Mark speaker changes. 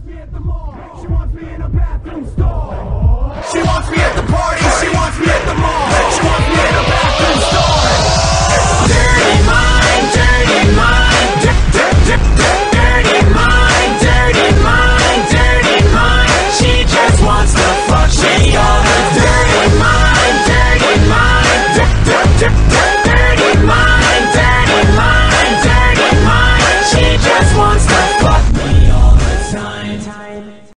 Speaker 1: wants me at the mall. She wants me in a bathroom stall. She wants me at the party. She wants me at the mall. She wants me